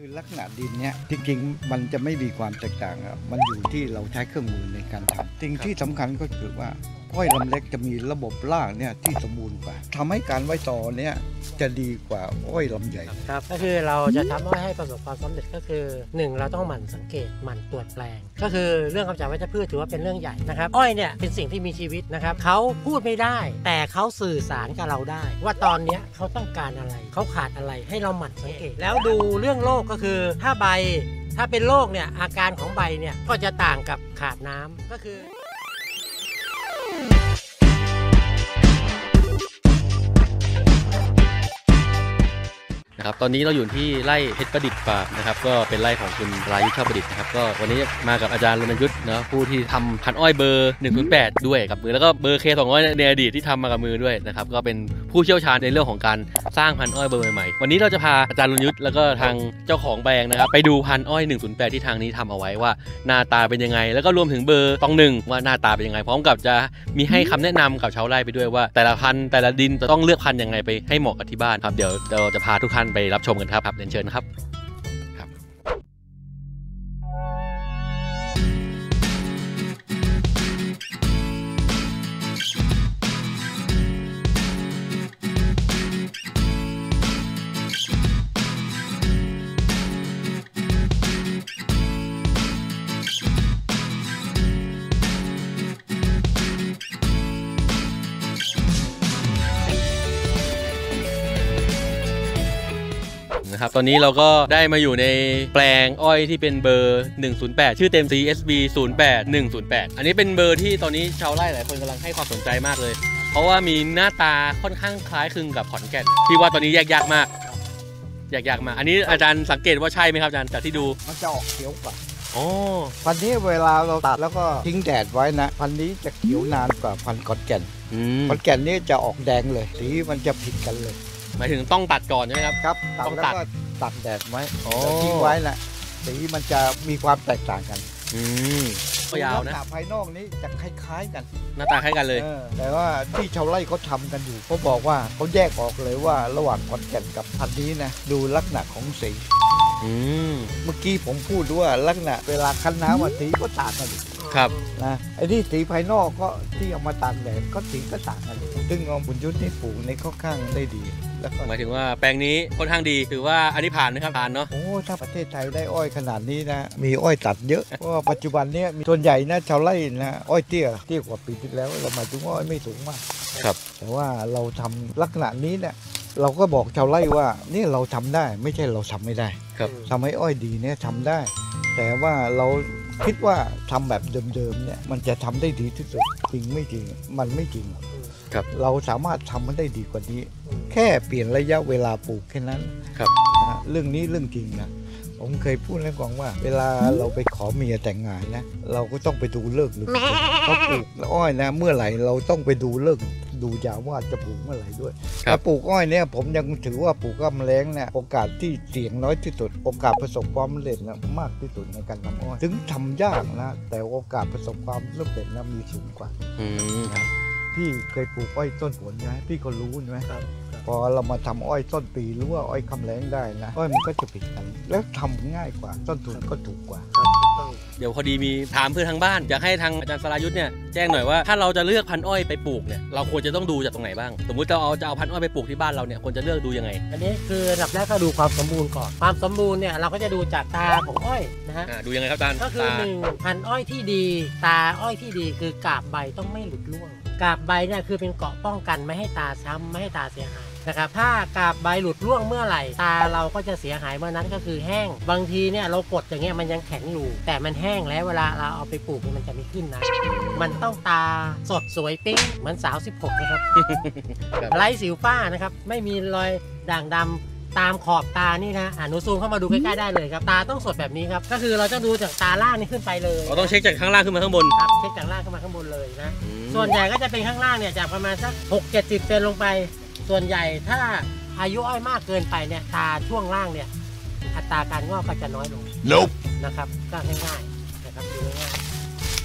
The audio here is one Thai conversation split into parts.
คือลักษณะดินเนี้ยจริงๆมันจะไม่มีความแตกต่างครับมันอยู่ที่เราใช้เครื่องมือในการทำสิ่งที่สำคัญก็คือว่าอ้อยลำเล็กจะมีระบบรากเนี่ยที่สมบูรณ์กว่าทำให้การไว้ต่อเนี่ยจะดีกว่าอ้อยลำใหญ่ครับก็คือเราจะทำอ้อยให้ประสบความสำเร็จก็คือ1เราต้องหมั่นสังเกตหมั่นตรวจแปลงก็คือเรื่องกำจัดวัชพืชถือว่าเป็นเรื่องใหญ่นะครับอ้อยเนี่ยเป็นสิ่งที่มีชีวิตนะครับเขาพูดไม่ได้แต่เขาสื่อสารกับเราได้ว่าตอนนี้เขาต้องการอะไรเขาขาดอะไรให้เราหมั่นสังเกตแล้วดูเรื่องโรคก็คือถ้าเป็นโรคเนี่ยอาการของใบเนี่ยก็จะต่างกับขาดน้ำก็คือนะครับตอนนี้เราอยู่ที่ไร่เพชรประดิษฐ์ฟาร์มนะครับก็เป็นไร่ของคุณรายุทธประดิษฐ์นะครับก็วันนี้มากับอาจารย์รณยุทธ์นะผู้ที่ทำพันอ้อยเบอร์108ด้วยกับมือแล้วก็เบอร์ K200 ในอดีตที่ทำมากับมือด้วยนะครับก็เป็นผู้เชี่ยวชาญในเรื่องของการสร้างพันอ้อยเบอร์ใหม่ๆวันนี้เราจะพาอาจารย์รณยุทธ์แล้วก็ทางเจ้าของแบรนด์นะครับไปดูพันอ้อย108ที่ทางนี้ทำเอาไว้ว่าหน้าตาเป็นยังไงแล้วก็รวมถึงเบอร์1ว่าหน้าตาเป็นยังไงพร้อมกับจะมีให้คำแนะนำกับชาวไร่ไปด้วยว่าแต่ละพันแต่ละดินจะต้องเลือกพันยังไงไปให้เหมาะกับที่บ้านครับเดี๋ยวเราจะพาทุกท่านไปรับชมกันครับเรียนเชิญครับนะครับตอนนี้เราก็ได้มาอยู่ในแปลงอ้อยที่เป็นเบอร์108ชื่อเต็ม CSB 08108อันนี้เป็นเบอร์ที่ตอนนี้ชาวไร่หลายคนกำลังให้ความสนใจมากเลยเพราะว่ามีหน้าตาค่อนข้างคล้ายคลึงกับขอนแก่นที่ว่าตอนนี้แยกยากมากอันนี้อาจารย์สังเกตว่าใช่ไหมครับอาจารย์จากที่ดูมันจะออกเขียวกว่าอ๋อพันธุ์นี้เวลาเราตัดแล้วก็ทิ้งแดดไว้นะพันธุ์นี้จะเขียวนานกว่าพันธุ์ขอนแก่นขอนแก่นนี่จะออกแดงเลยสีมันจะผิดกันเลยหมายถึงต้องตัดก่อนใช่ไหมครับครับตัดแล้วก็ตัดแดดไว้ทิ้งไว้แหละสีมันจะมีความแตกต่างกันก็ยาวนะภายนอกนี้จะคล้ายๆกันหน้าตาคล้ายกันเลยแต่ว่าที่ชาวไร่เขาทำกันอยู่เขาบอกว่าเขาแยกออกเลยว่าระหว่างขอนแก่นกับพันธุ์นี้นะดูลักษณะของสีเมื่อกี้ผมพูดว่าลักษณะเวลาคั้นน้ำสีก็ต่างกันครับนะไอ้ที่สีภายนอกก็ที่เอามาตากแดดก็สีก็ต่างกันซึ่งเอาบุญยุทธ์นี่ปลูกในค่อนข้างได้ดีหมายถึงว่าแปลงนี้ค่อนข้างดีถือว่าอันนี้ผ่านนะครับผ่านเนาะโอ้ถ้าประเทศไทยได้อ้อยขนาดนี้นะมีอ้อยตัดเยอะเพราะว่าปัจจุบันนี้มีส่วนใหญ่นะชาวไร่นะอ้อยเตี้ยกว่าปีที่แล้วเราหมายถึงว่าอ้อยไม่สูงมากครับแต่ว่าเราทำลักษณะนี้เนี่ยเราก็บอกชาวไร่ว่านี่เราทำได้ไม่ใช่เราทำไม่ได้ครับทำให้อ้อยดีเนี่ยทำได้แต่ว่าเราคิดว่าทำแบบเดิมๆเนี่ยมันจะทำได้ดีที่สุดจริงไม่จริงมันไม่จริงเราสามารถทำมันได้ดีกว่านี้แค่เปลี่ยนระยะเวลาปลูกแค่นั้นนะเรื่องนี้เรื่องจริงนะผมเคยพูดให้ฟังว่าเวลาเราไปขอเมียแต่งงานนะเราก็ต้องไปดูฤกษ์หรือเขาปลูกอ้อยนะเมื่อไหร่เราต้องไปดูฤกษ์ดูยามว่าจะปลูกเมื่อไหร่ด้วยถ้าปลูกอ้อยเนี่ยผมยังถือว่าปลูกอ้อยแล้งเนี่ยโอกาสที่เสี่ยงน้อยที่สุดโอกาสประสบความสำเร็จนะมากที่สุดในการทำอ้อยถึงทำยากนะแต่โอกาสประสบความสำเร็จนะมีสูงกว่าพี่เคยปลูกอ้อยต้นผลใช่ไหมพี่ก็รู้ใช่ไหมพอเรามาทำอ้อยต้นปีหรือว่าอ้อยคำแล้งได้นะอ้อยมันก็จะผิดกันแล้วทำง่ายกว่าต้นทุนก็ถูกกว่าเดี๋ยวพอดีมีถามเพื่อนทางบ้านอยากให้ทางอาจารย์สรายุทธ์เนี่ยแจ้งหน่อยว่าถ้าเราจะเลือกพันธุ์อ้อยไปปลูกเนี่ยเราควรจะต้องดูจากตรงไหนบ้างสมมุติจะเอาพันธุ์อ้อยไปปลูกที่บ้านเราเนี่ยควรจะเลือกดูยังไงอันนี้คืออันดับแรกก็ดูความสมบูรณ์ก่อนความสมบูรณ์เนี่ยเราก็จะดูจากตาของอ้อยนะฮะดูยังไงครับอาจารย์ก็คือ1พันธุ์อ้อยที่ดีตาอ้อยที่ดีคือกาบใบต้องไม่หลุดร่วงกาบใบเนี่ยคือเป็นเกราะป้องกันไม่ให้ตาช้ำไม่ให้ตาเสียหายนะครับถ้ากาบใบหลุดร่วงเมื่อไหร่ตาเราก็จะเสียหายเมื่อนั้นก็คือแห้งบางทีเนี่ยเรากดอย่างเงี้ยมันยังแข็งอยู่แต่มันแห้งแล้วเวลาเราเอาไปปลูกมันจะไม่ขึ้นนะมันต้องตาสดสวยปิ๊งเหมือนสาว16นะครับ ไร้สิวฝ้านะครับไม่มีรอยด่างดำตามขอบตานี่นะหนูซูมเข้ามาดูใกล้ๆได้เลยครับตาต้องสดแบบนี้ครับก็คือเราจะดูจากตาล่างนี่ขึ้นไปเลยเราต้องเช็คจากข้างล่างขึ้นมาข้างบนครับเช็คจากล่างขึ้นมาข้างบนเลยนะส่วนใหญ่ก็จะเป็นข้างล่างเนี่ยจากประมาณสัก60-70 เซนลงไปส่วนใหญ่ถ้าอายุอ้อยมากเกินไปเนี่ยตาช่วงล่างเนี่ยอัตราการงอกก็จะน้อยลงนะครับก็ง่ายๆนะครับดูง่าย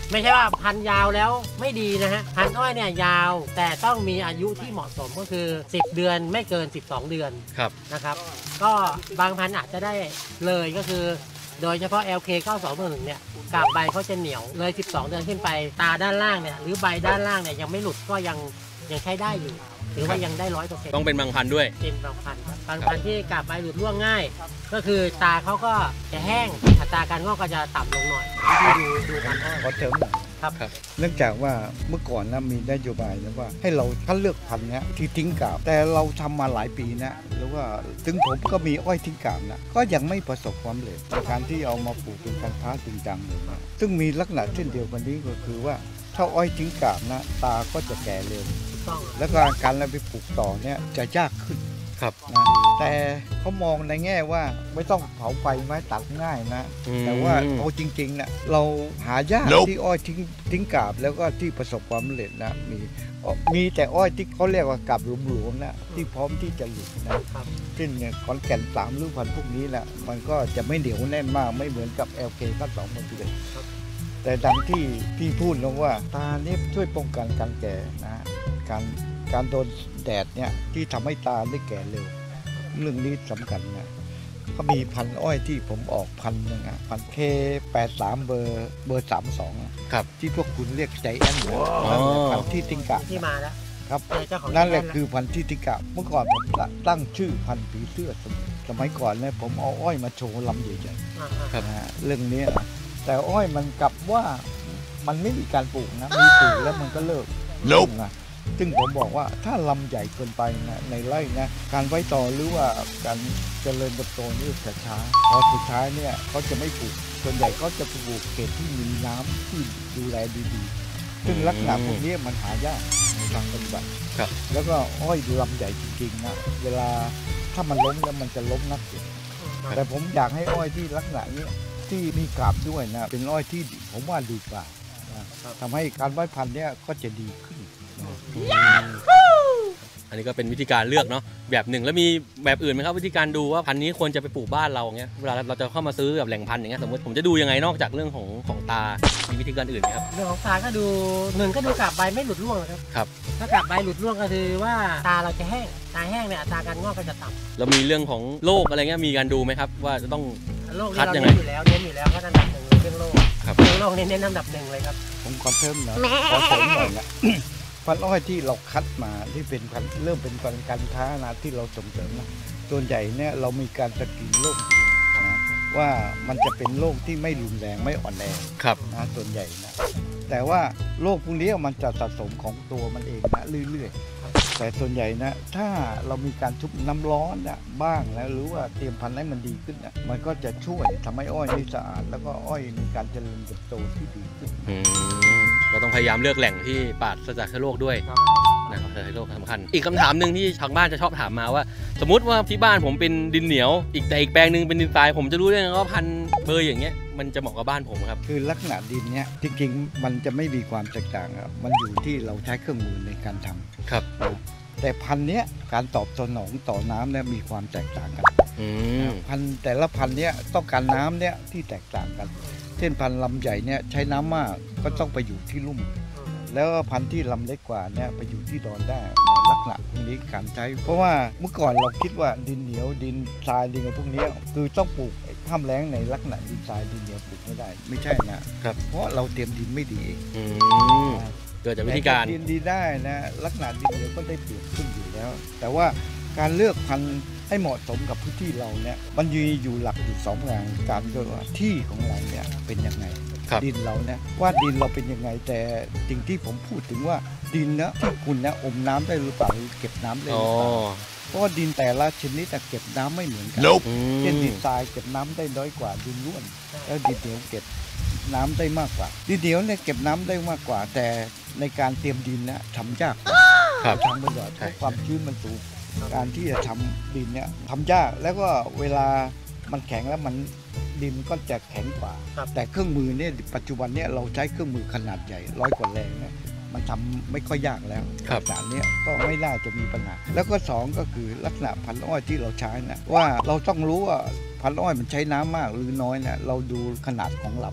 ไม่ใช่ว่าพันธุ์ยาวแล้วไม่ดีนะฮะพันธุ์อ้อยเนี่ยยาวแต่ต้องมีอายุที่เหมาะสมก็คือ10 เดือนไม่เกิน 12 เดือนครับนะครับก็บางพันธุ์อาจจะได้เลยก็คือโดยเฉพาะ LK 9211เนี่ยกาบใบเขาจะเหนียวเลย 12 เดือนขึ้นไปตาด้านล่างเนี่ยหรือใบด้านล่างเนี่ยยังไม่หลุดก็ยังใช้ได้อยู่ถือว่ายังได้ 100% ต้องเป็นบางพันธุ์ด้วยเป็นบางพันธุ์ครับบางพันธุ์ที่กาบใบหลุดร่วงง่าย ก็คือตาเขาก็จะแห้งอัตราการงอกก็จะต่ำลงหน่อยดูพันธุ์อ้อยขอเติมหน่อยครับเนื่องจากว่าเมื่อก่อนนะมีนโยบายนะว่าให้เราคัดเลือกพันธุ์เนี้ยที่ทิ้งกาบแต่เราทำมาหลายปีนะหรือว่าถึงผมก็มีอ้อยทิ้งกาบนะก็ยังไม่ประสบความสำเร็จในการที่เอามาปลูกเป็นการค้าจริงจังเลยนะซึ่งมีลักษณะเช่นเดียวกันนี้ก็คือว่าถ้าอ้อยทิ้งกาบนะตาก็จะแก่เร็วถูกต้องแล้วก็การเราไปปลูกต่อเนี่ยจะยากขึ้นครับนะแต่เขามองในแง่ว่าไม่ต้องเผาไฟไม้ตัดง่ายนะ แต่ว่าเอาจริงๆนะเราหายากที่อ้อยทิ้งกาบแล้วก็ที่ประสบความสำเร็จนะมีแต่อ้อยที่เขาเรียกว่ากาบหลวมๆนะที่พร้อมที่จะหลุดนะครับ ซึ่งเนี่ยขอนแก่น3หรือพันธุ์พวกนี้แหละมันก็จะไม่เหนียวแน่นมากไม่เหมือนกับ LK 92มันเลยแต่ดังที่พี่พูดนะว่าตาเนี่ยช่วยป้องกันการแก่นะการโดนแดดเนี่ยที่ทำให้ตาได้แก่เร็วเรื่องนี้สำคัญนะก็มีพันธุ์อ้อยที่ผมออกพันธุ์หนึงพันธุ์ K83 เบอร์32 ครับที่พวกคุณเรียกใจแอนนะนั่นแหละพันธุ์ที่ทิ้งกะที่มาแล้วครับเจ้าของนั่นแหละคือพันธุ์ที่ทิ้งกะเมื่อก่อนผมตั้งชื่อพันธุ์ผีเสื้อสมัยก่อนเนี่ยผมเอาอ้อยมาโชว์ลำใหญ่ๆครับนะฮะเรื่องนี้นะแต่อ้อยมันกลับว่ามันไม่มีการปลูกนะมีปลูกแล้วมันก็เลิกนะซึ่งผมบอกว่าถ้าลำใหญ่เกินไปนะในไร่นะการไว้ต่อหรือว่าการเจริญเติบโตนี่จะช้าพอสุดท้ายเนี่ยเขาจะไม่ปลูกส่วนใหญ่เขาจะปลูกเขตที่มีน้ำที่ดูแลดีๆซึ่งลักษณะพวกนี้มันหายากในทางปฏิบัติครับแล้วก็อ้อยลำใหญ่จริงๆนะเวลาถ้ามันล้มแล้วมันจะล้มนักเก็บแต่ผมอยากให้อ้อยที่ลักษณะนี้ที่มีกาบด้วยนะเป็นอ้อยที่ผมว่าดีกว่านะทำให้การไว้พันธุ์เนี่ยก็จะดีขึ้นนะอันนี้ก็เป็นวิธีการเลือกเนาะแบบหนึ่งแล้วมีแบบอื่นไหมครับวิธีการดูว่าพันธุ์นี้ควรจะไปปลูกบ้านเราเงี้ยเวลาเราจะเข้ามาซื้อแบบแหล่งพันธุ์อย่างเงี้ยสมมติผมจะดูยังไงนอกจากเรื่องของตามีวิธีการอื่นไหมครับเรื่องของตาก็ดูหนึ่งก็ดูกาบใบไม่หลุดร่วงนะครับครับถ้ากาบใบหลุดร่วงก็คือว่าตาเราจะแห้งตาแห้งเนี่ยอัตราการงอกก็จะต่ำแล้วมีเรื่องของโรคอะไรเงี้ยมีการดูไหมครับว่าจะต้องโรคคันี้ดเรายังไงเน้นอยู่แล้วก็อันดับหนึ่งเลยเรื่องโรคครับเรื่องโรคนี่เน้นอันดับหนึ่งเลยครับผมขอเพิ่มนะขอเสริมหน่อยนะ พันธุ์อ้อยที่เราคัดมาที่เป็นพันธุ์เริ่มเป็นพันธุ์การค้านะที่เราส่งเสริมนะส่วนใหญ่เนี่ยเรามีการสกรีนโรคนะว่ามันจะเป็นโรคที่ไม่รุนแรงไม่อ่อนแอครับนะส่วนใหญ่นะแต่ว่าโรคพวกนี้มันจะสะสมของตัวมันเองนะเรื่อยๆแต่ส่วนใหญ่นะถ้าเรามีการชุบน้ำร้อนนะบ้างแล้วหรือว่าเตรียมพันธุ์ให้มันดีขึ้นนะมันก็จะช่วยทำให้อ้อยนี่สะอาดแล้วก็อ้อยมีการเจริญเติบโตที่ดีขึ้นก็ต้องพยายามเลือกแหล่งที่ปราศจากเชื้อโรคด้วยนะครับเชื้อโรคสำคัญอีกคำถามหนึ่งที่ทางบ้านจะชอบถามมาว่า สมมุติว่าที่บ้านผมเป็นดินเหนียวอีกแปลงหนึ่งเป็นดินทรายผมจะรู้ได้ไงว่าพันธุ์เบอร์อย่างเงี้ยมันจะเหมาะกับบ้านผมครับคือลักษณะดินเนี้ยจริงๆมันจะไม่มีความแตกต่างครับมันอยู่ที่เราใช้เครื่องมือในการทำครับแต่พันธุ์เนี้ยการตอบสนองต่อน้ำเนี่ยมีความแตกต่างกัน พันธุ์แต่ละพันธุ์เนี้ยต้องการน้ำเนี่ยที่แตกต่างกันเช่นพันธุ์ลำใหญ่เนี่ยใช้น้ำมากก็ต้องไปอยู่ที่ลุ่ม แล้วก็พันธุ์ที่ลำเล็กกว่าเนี่ยไปอยู่ที่ดอนได้ลักษณะพวกนี้การใช้ เพราะว่าเมื่อก่อนเราคิดว่าดินเหนียวดินทรายดินอะไรพวกนี้คือต้องปลูกห้ามแล้งในลักษณะดินทรายดินเหนียวปลูกไม่ได้ไม่ใช่นะครับ เพราะเราเตรียมดินไม่ดีเองเกิดจากวิธีการดินดีได้นะลักษณะดินเหนียวก็ได้เปรียบขึ้นอยู่แล้ว แต่ว่าการเลือกพันธุ์ให้เหมาะสมกับพื้นที่เราเนี่ยมันอยู่หลักอยู่สองอย่างการก็ว่าที่ของเราเนี่ยเป็นยังไงครับดินเราเนี่ยว่าดินเราเป็นยังไงแต่สิ่งที่ผมพูดถึงว่าดินนะที่คุณนะอมน้ำได้หรือเปล่าหรือเก็บน้ำได้หอ๋อรือเปล่าเพราะว่าดินแต่ละชนิดเก็บน้ำไม่เหมือนกันเช่นดินทรายเก็บน้ำได้น้อยกว่าดินร่วนแล้วดินเหนียวเก็บน้ำได้มากกว่าดินเหนียวเนี่ยเก็บน้ำได้มากกว่า แต่ในการเตรียมดินนะทำยากกว่าครับทำไม่ได้เพราะความชื้นมันสูงการที่จะทำดินเนี่ยทำยากแล้วก็เวลามันแข็งแล้วมันดินก็จะแข็งกว่าครับแต่เครื่องมือเนี่ยปัจจุบันเนี่ยเราใช้เครื่องมือขนาดใหญ่100 กว่าแรงเนี่ยมันทำไม่ค่อยยากแล้วครับลักษณะเนี้ยก็ไม่น่าจะมีปัญหา แล้วก็สองก็คือลักษณะพันธุ์อ้อยที่เราใช้นะว่าเราต้องรู้ว่าพันธุ์อ้อยมันใช้น้ำมากหรือน้อยนะเราดูขนาดของลำ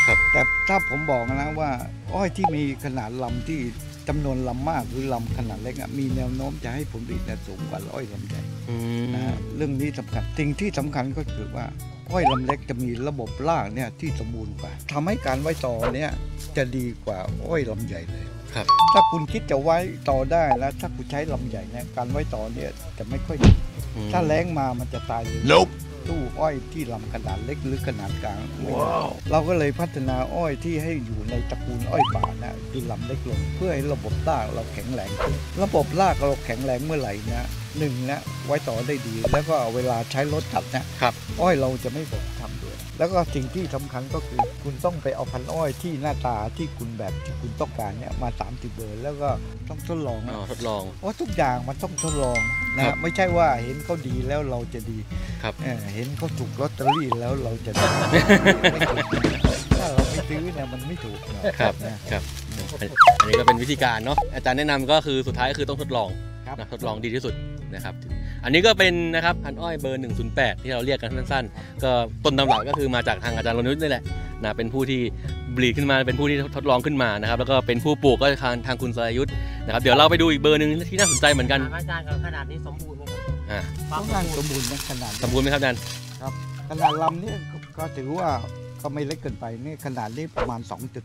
ครับแต่ถ้าผมบอกนะว่าอ้อยที่มีขนาดลำที่จำนวนลำมากหรือลำขนาดเล็กมีแนวโน้มจะให้ผลผลิตสูงกว่าอ้อยลำใหญ่นะเรื่องนี้สำคัญสิ่งที่สำคัญก็คือว่าอ้อยลำเล็กจะมีระบบรากเนี่ยที่สมบูรณ์กว่าทำให้การไว้ต่อเนี่ยจะดีกว่าอ้อยลำใหญ่เลยครับถ้าคุณคิดจะไว้ต่อได้แล้วถ้าคุณใช้ลำใหญ่เนี่ยการไว้ต่อเนี่ยจะไม่ค่อยดีถ้าแล้งมามันจะตายเลยตู้อ้อยที่ลำขนาดเล็กหรือขนาดกลางเราก็เลยพัฒนาอ้อยที่ให้อยู่ในตระกูลอ้อยป่านะคือลำเล็กลงเพื่อให้ระบบรากเราแข็งแรงขึ้นระบบรากเราแข็งแรงเมื่อไหร่นะหนึ่งนะไว้ต่อได้ดีแล้วก็เวลาใช้รถตัดนะครับอ้อยเราจะไม่บดทำด้วยแล้วก็สิ่งที่สำคัญก็คือคุณต้องไปเอาพันธุ์อ้อยที่หน้าตาที่คุณแบบที่คุณต้องการเนี่ยมา30 เบอร์แล้วก็ต้องทดลองทดลองว่าทุกอย่างมันต้องทดลองนะไม่ใช่ว่าเห็นเขาดีแล้วเราจะดีเห็นเขาถูกลอตเตอรี่แล้วเราจะดีถ้าเราไม่ซื้อเนี่ยมันไม่ถูกครับอันนี้ก็เป็นวิธีการเนาะอาจารย์แนะนำก็คือสุดท้ายคือต้องทดลองนะทดลองดีที่สุดนะครับอันนี้ก็เป็นนะครับพันธุ์อ้อยเบอร์108ที่เราเรียกกันสั้นๆก็ต้นตำรับก็คือมาจากทางอาจารย์รณยุทธ์นี่แหละนะเป็นผู้ที่บรีดขึ้นมาเป็นผู้ที่ทดลองขึ้นมานะครับแล้วก็เป็นผู้ปลูกก็ทางคุณสรายุทธ์นะครับเดี๋ยวเราไปดูอีกเบอร์นึงที่น่าสนใจเหมือนกันอาจารย์กับขนาดนี้สมบูรณ์ไหมครับความสมบูรณ์นะขนาดสมบูรณ์ไหมครับอาจารย์ครับขนาดลำนี่ก็ถือว่าก็ไม่เล็กเกินไปนี่ขนาดนี้ประมาณ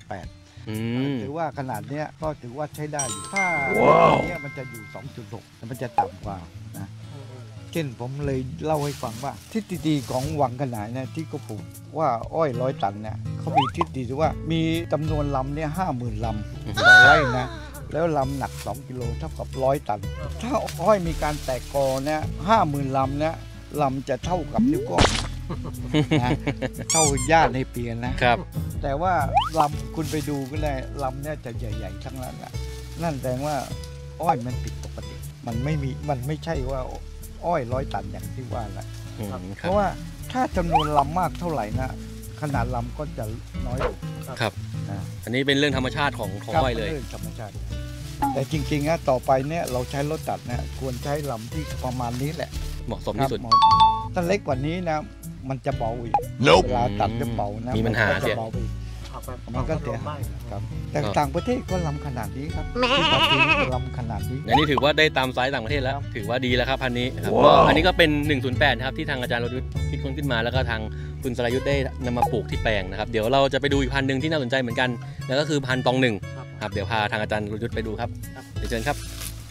2.8ถือว่าขนาดเนี้ยก็ถือว่าใช้ได้อยู่ถ้าเนี้ยมันจะอยู่ 2.6 แต่มันจะต่ำกว่านะเช่นผมเลยเล่าให้ฟังว่าทฤษฎีของวังขนายเนี่ยที่เขาปลูกว่าอ้อย100 ตันเนี่ยเขามีทฤษฎีว่ามีจำนวนลำเนี่ย50,000 ลำต่อไร่นะแล้วลำหนัก2 กิโลเท่ากับ100 ตันถ้าอ้อยมีการแตกกอเนี่ย50,000 ลำเนี่ยลำจะเท่ากับนิ้วก้อยนะเท่าย่าในเปียนะครับแต่ว่าลำคุณไปดูก็ได้ลำเนี่ยจะใหญ่ๆทั้งนั้นนะนั่นแสดงว่าอ้อยมันผิดปกติมันไม่ใช่ว่าอ้อย100 ตันอย่างที่ว่าละเพราะว่าถ้าจำนวนลำมากเท่าไหร่นะขนาดลำก็จะน้อยลงครับอันนี้เป็นเรื่องธรรมชาติของอ้อยเลยธรรมชาติแต่จริงๆนะต่อไปเนี่ยเราใช้รถตัดนะควรใช้ลำที่ประมาณนี้แหละเหมาะสมที่สุดถ้าเล็กกว่านี้นะมันจะเบาอีกเวลาตัดจะเบานะมีปัญหาเสียมันก็เสียหายครับแต่ต่างประเทศก็ลำขนาดนี้ครับที่ปัจจุบันลำขนาดนี้อันนี้ถือว่าได้ตามไซส์ต่างประเทศแล้วถือว่าดีแล้วครับพันนี้ครับอันนี้ก็เป็น108นะครับที่ทางอาจารย์รณยุทธ์คิดค้นขึ้นมาแล้วก็ทางคุณสรายุทธ์ได้นำมาปลูกที่แปลงนะครับเดี๋ยวเราจะไปดูอีกพันธุ์หนึ่งที่น่าสนใจเหมือนกันแล้วก็คือพันธุ์ตองหนึ่งครับเดี๋ยวพาทางอาจารย์รณยุทธ์ไปดูครับเดี๋ยวเชิญครับ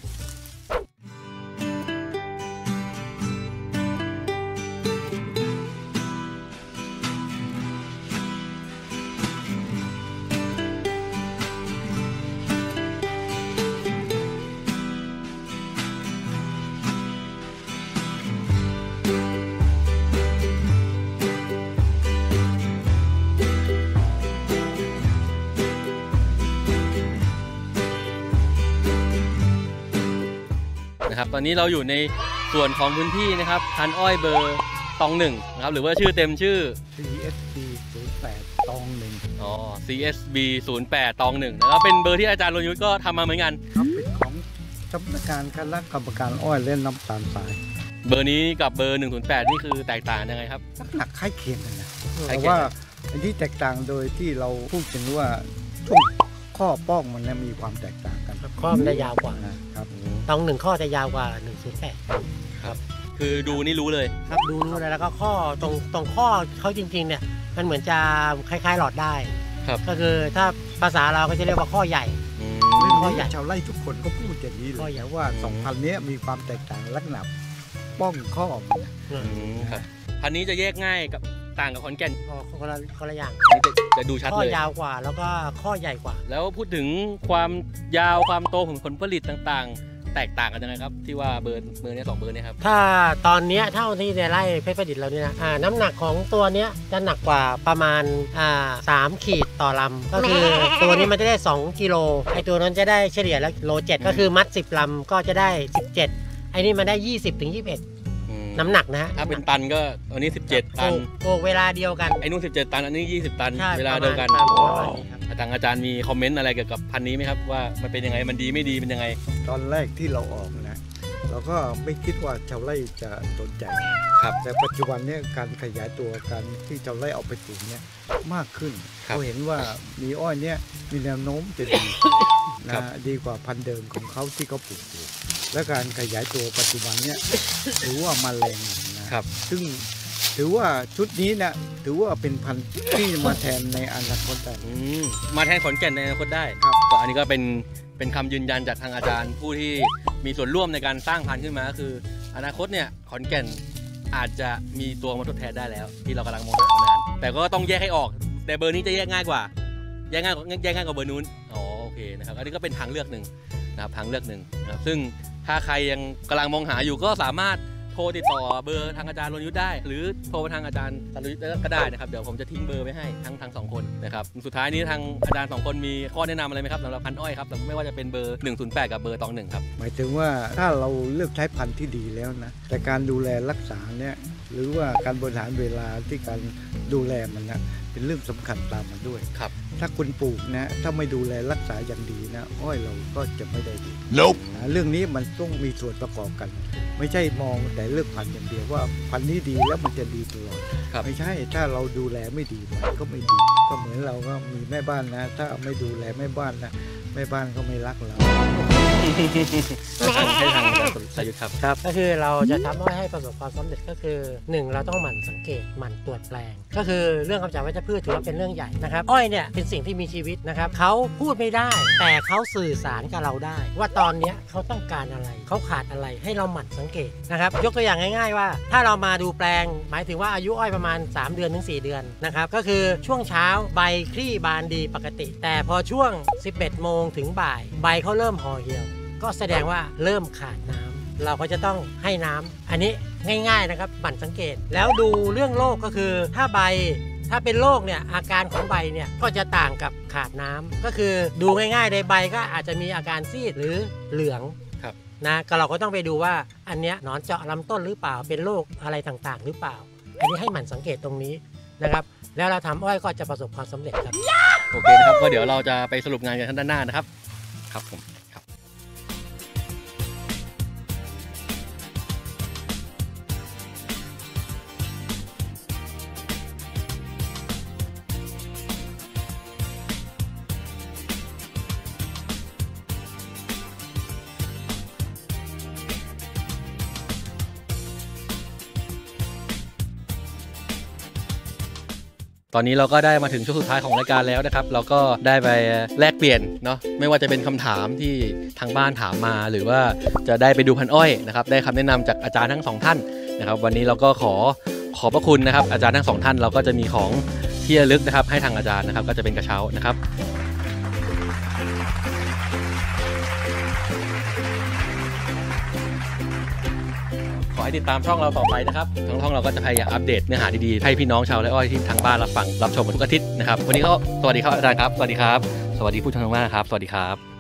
ตอนนี้เราอยู่ในส่วนของพื้นที่นะครับพันอ้อยเบอร์ตองหนึ่งนะครับหรือว่าชื่อเต็มชื่อ CSB 08 ตองหนึ่ง CSB 08 ตองหนึ่งแล้วก็เป็นเบอร์ที่อาจารย์รณยุทธ์ก็ทำมาเหมือนกันครับเป็นของสำนักงานคณะกรรมการอ้อยและน้ำตาลทรายเบอร์นี้กับเบอร์108นี่คือแตกต่างยังไงครับหนักคล้ายเคียงกันนะแต่ว่าอันที่แตกต่างโดยที่เราพูดกันว่าช่วงข้อป้องมันมีความแตกต่างกันข้อมันจะยาวกว่าครับตอง1 ข้อจะยาวกว่า108 ครับคือดูนี่รู้เลยครับดูรู้เลยแล้วก็ข้อตรงข้อเขาจริงๆเนี่ยมันเหมือนจะคล้ายๆหลอดได้ก็คือถ้าภาษาเราก็จะเรียกว่าข้อใหญ่ข้อใหญ่ชาวไร่ทุกคนก็พูดอย่างนี้เลยว่า2,000นี้มีความแตกต่างลักษณะป้องข้อครับพันนี้จะแยกง่ายกับต่างกับขอนแก่นคนละอย่างจะดูชัดเลยข้อยาวกว่าแล้วก็ข้อใหญ่กว่าแล้วพูดถึงความยาวความโตของผลผลิตต่างๆแตกต่างกันยังไงครับที่ว่าเบอร์นี้2 เบอร์นี้ครับถ้าตอนนี้เท่าที่ในไร่เพชรประดิษฐ์เราเนี่ยนะน้ำหนักของตัวเนี้ยจะหนักกว่าประมาณ3 ขีดต่อลำก็คือตัวนี้มันจะได้2 กิโลไอตัวนั้นจะได้เฉลี่ยแล้วโล7ก็คือมัด10 ลำก็จะได้17ไอนี่มันได้20 ถึง 21น้ำหนักนะถ้าเป็นตันก็อันนี้17 ตันโอ้เวลาเดียวกันไอ้นู่น17 ตันอันนี้20 ตันเวลาเดียวกันทางอาจารย์มีคอมเมนต์อะไรเกี่ยวกับพันนี้ไหมครับว่ามันเป็นยังไงมันดีไม่ดีเป็นยังไงตอนแรกที่เราออกนะเราก็ไม่คิดว่าชาวไร่จะสนใจครับแต่ปัจจุบันเนี่ยการขยายตัวการที่ชาวไร่เอาไปปลูกเนี่ยมากขึ้นเขาเห็นว่ามีอ้อยเนี่ยมีแนวโน้มจะดีนะดีกว่าพันธุ์เดิมของเขาที่เขาปลูกอยู่และการขยายตัวปัจจุบันเนี่ยถือว่ามาแรงนะครับซึ่งถือว่าชุดนี้นะถือว่าเป็นพันธุ์ที่มาแทนในอนาคตได้มาแทนขอนแก่นในอนาคตได้ก็อันนี้ก็เป็นคำยืนยันจากทางอาจารย์ผู้ที่มีส่วนร่วมในการสร้างพันธุ์ขึ้นมาก็คืออนาคตเนี่ยขอนแก่นอาจจะมีตัวมาทดแทนได้แล้วที่เรากำลังมองหามานานแต่ก็ต้องแยกให้ออกแต่เบอร์นี้จะแยกง่ายกว่าแยกง่ายกว่าเบอร์นู้นโอเคนะครับอันนี้ก็เป็นทางเลือกหนึ่งนะครับทางเลือกหนึ่งนะครับซึ่งถ้าใครยังกำลังมองหาอยู่ก็สามารถโทรติดต่อเบอร์ทางอาจารย์รณยุทธ์ได้หรือโทรไปทางอาจารย์รณยุทธ์ก็ได้นะครับเดี๋ยวผมจะทิ้งเบอร์ไว้ให้ทั้งสองคนนะครับสุดท้ายนี้ทางอาจารย์2คนมีข้อแนะนำอะไรไหมครับสำหรับพันธุ์อ้อยครับไม่ว่าจะเป็นเบอร์108กับเบอร์21ครับหมายถึงว่าถ้าเราเลือกใช้พันธุ์ที่ดีแล้วนะแต่การดูแลรักษาเนี่ยหรือว่าการบริหารเวลาที่การดูแลมันนะเป็นเรื่องสำคัญตามมาด้วยครับถ้าคุณปลูกนะถ้าไม่ดูแลรักษาอย่างดีนะอ้อยเราก็จะไม่ได้ดีเรื่องนี้มันต้องมีส่วนประกอบกันไม่ใช่มองแต่เลือกพันธุ์อย่างเดียวว่าพันธุ์นี้ดีแล้วมันจะดีตลอดไม่ใช่ถ้าเราดูแลไม่ดีมันก็ไม่ดีก็เหมือนเราก็มีแม่บ้านนะถ้าไม่ดูแลแม่บ้านนะแม่บ้านก็ไม่รักเราให้ทางอาจารย์สายุทธครับก็คือเราจะทำอ้อยให้ประสบความสำเร็จก็คือ1เราต้องหมั่นสังเกตหมั่นตรวจแปลงก็คือเรื่องกำจัดวัชพืชถือว่าเป็นเรื่องใหญ่นะครับอ้อยเนี่ยเป็นสิ่งที่มีชีวิตนะครับเขาพูดไม่ได้แต่เขาสื่อสารกับเราได้ว่าตอนนี้เขาต้องการอะไรเขาขาดอะไรให้เราหมั่นสังเกตนะครับยกตัวอย่างง่ายๆว่าถ้าเรามาดูแปลงหมายถึงว่าอายุอ้อยประมาณ3เดือนถึง4เดือนนะครับก็คือช่วงเช้าใบคลี่บานดีปกติแต่พอช่วง11 โมงถึงบ่ายใบเขาเริ่มห่อเหี่ยวก็แสดงว่าเริ่มขาดน้ำเราก็จะต้องให้น้ำอันนี้ง่ายๆนะครับหมั่นสังเกตแล้วดูเรื่องโรคก็คือถ้าเป็นโรคเนี่ยอาการของใบเนี่ยก็จะต่างกับขาดน้ำก็คือดูง่ายๆในใบก็อาจจะมีอาการซีดหรือเหลืองนะก็เราก็ต้องไปดูว่าอันเนี้ยหนอนเจาะลำต้นหรือเปล่าเป็นโรคอะไรต่างๆหรือเปล่าอันนี้ให้หมั่นสังเกตตรงนี้นะครับแล้วเราทำอ้อยก็จะประสบความสำเร็จครับโอเคนะครับก็เดี๋ยวเราจะไปสรุปงานกันด้านหน้านะครับครับผมตอนนี้เราก็ได้มาถึงช่วงสุดท้ายของรายการแล้วนะครับเราก็ได้ไปแลกเปลี่ยนเนาะไม่ว่าจะเป็นคำถามที่ทางบ้านถามมาหรือว่าจะได้ไปดูพันอ้อยนะครับได้คำแนะนำจากอาจารย์ทั้ง2ท่านนะครับวันนี้เราก็ขอบพระคุณนะครับอาจารย์ทั้ง2ท่านเราก็จะมีของที่ระลึกนะครับให้ทางอาจารย์นะครับก็จะเป็นกระเช้านะครับขอให้ติดตามช่องเราต่อไปนะครับทางช่องเราก็จะพยายามอัปเดตเนื้อหาดีๆให้พี่น้องชาวไร่อ้อยที่ทางบ้านรับฟังรับชมทุกอาทิตย์นะครับวันนี้ก็สวัสดีครับอาจารย์ครับสวัสดีครับสวัสดีผู้ชมทางบ้านครับสวัสดีครับ